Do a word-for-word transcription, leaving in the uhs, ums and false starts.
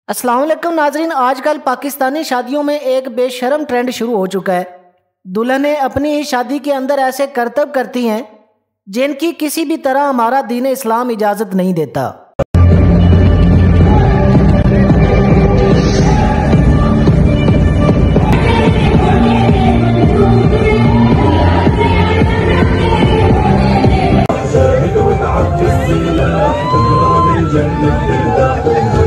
अस्सलाम वालेकुम नाजरीन, आजकल पाकिस्तानी शादियों में एक बेशरम ट्रेंड शुरू हो चुका है। दुल्हनें अपनी ही शादी के अंदर ऐसे करतब करती हैं जिनकी किसी भी तरह हमारा दीन इस्लाम इजाज़त नहीं देता। جنة